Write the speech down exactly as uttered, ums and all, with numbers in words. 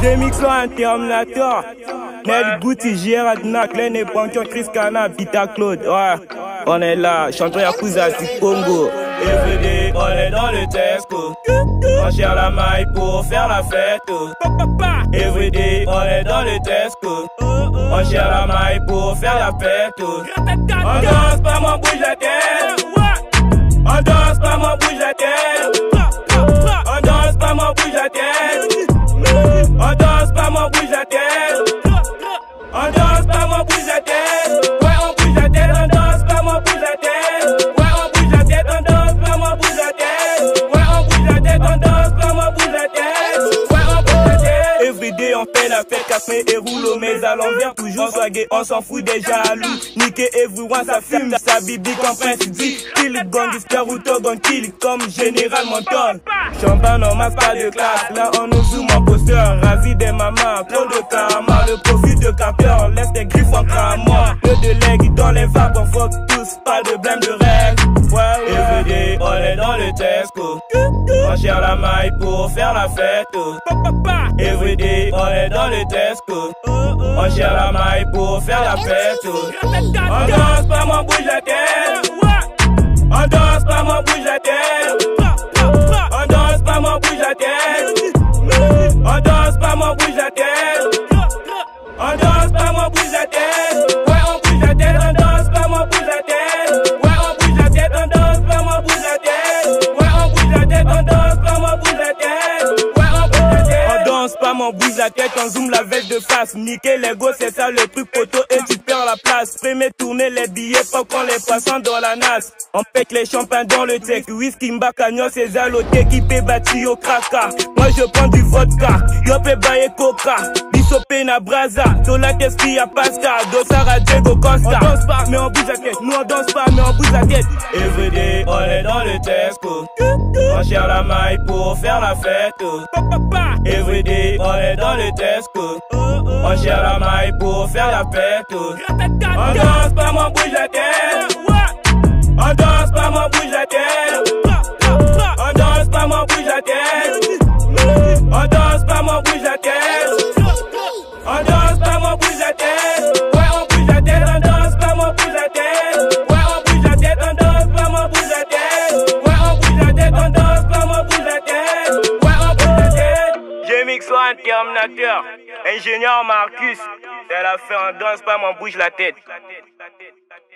J-Mix un Terminator. Ned Goutti, Gérard Nac, Lenny Bankion, Chris Kana, Vita Claude. Ouais, on est là, chanteur Yakuza du Congo. Everyday, on est dans le Tesco. On cherche la maille pour faire la fête. Everyday, on est dans le Tesco. On cherche la maille pour faire la fête. On danse pas, mon bouge la tête. On danse pas, mon bouge la tête. On danse pas, mon bouge la tête. On danse pas, mon bouge la tête. On danse pas, mon bouge la tête. Ouais, on bouge la tête, on danse pas, mon bouge la tête. Ouais, on bouge la tête, on danse pas, mon bouge la tête. Ouais, on bouge la tête, on danse pas, mon bouge la tête. Ouais, on bouge la tête. Everyday, on fait la fête, café et rouleau, mais à l'envers, toujours swagué, on s'en fout des jaloux. Niquer everyone, ça fume, ça bibi comme Prince dit. Kill it, gangster ou togon, kill it comme Général Menton. Champagne en masse, pas de classe, là on nous zoome en posteur. Ravi des mamans, Claude de karma, le profit de capteur, laisse tes griffes en cramant. Peu de legs dans les vapes, on fuck tous, pas de blême de règles. Ouais, ouais. Everyday, on est dans le Tesco. On cherche la maille pour faire la fête. Everyday, on est dans le Tesco. On cherche la maille pour faire la fête. On danse pas, mon bouge la tête. On danse pas, mon bouge la tête. On danse pas, mon bouge la tête. On danse pas, mon bouge la tête. On danse pas, mon bouge la tête. Ouais, on bouge la tête, on danse pas, mon bouge la tête. Ouais, on bouge la tête, on danse pas, mon bouge la tête. Ouais, on bouge la tête, on danse pas, mon bouge la tête. Ouais, on bouge la tête. On danse pas, mon bouge la tête, on zoome la veste de face. Niquer les gosses, c'est ça le truc poteau et tu perds la place. Premier tourner les billets, pas qu'on les poissons dans la nasse. On pète les champagnes dans le tech. Whisky, mbakagnon, c'est zaloté qui peut bâti au kraka. Moi je prends du vodka, yo peut bailler coca. Bissopé na braza, Tola qu'est-ce y'a pasta, Dosara Diego Costa. On danse pas mais on bouge la tête, nous on danse pas mais on bouge la tête. Everyday, on est dans le Tesco. On cherche la maille pour faire la fête. Everyday, on est dans le Tesco. On cherche la maille pour faire la fête. On danse pas, mon bouge la tête. On danse pas, mon bouge la tête. On danse pas, mon bouge la tête. On danse pas, mon bouge la tête. On danse pas, mon bouge la tête. Ouais, on bouge la tête, on danse pas, mon bouge la tête. Ouais, on bouge la tête, on danse pas, mon bouge la tête. Ouais, on bouge la tête, on danse pas, mon bouge la tête. Ouais, on bouge la tête. J-Mix un Terminator. Ingénieur Marcus. Elle a fait on danse pas, mon bouge la tête.